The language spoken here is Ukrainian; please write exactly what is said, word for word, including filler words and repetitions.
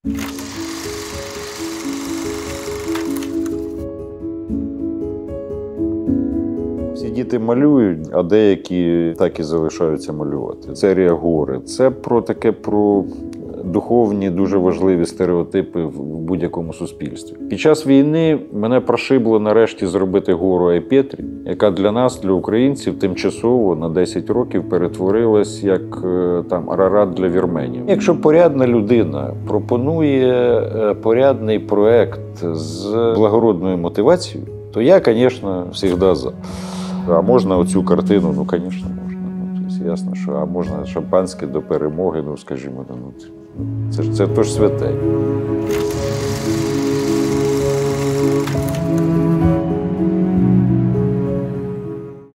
Всі діти малюють, а деякі так і залишаються малювати. Серія «Гори» – це про таке, про духовні, дуже важливі стереотипи в будь-якому суспільстві. Під час війни мене прошибло нарешті зробити гору Айпетрі, яка для нас, для українців, тимчасово на десять років перетворилась як там Арарат для вірменів. Якщо порядна людина пропонує порядний проект з благородною мотивацією, то я, звісно, завжди за. А можна оцю картину? Ну, звісно, можна. Ну, тобто, ясно, що а можна шампанське до перемоги, ну, скажімо, ну, це ж це то ж святе.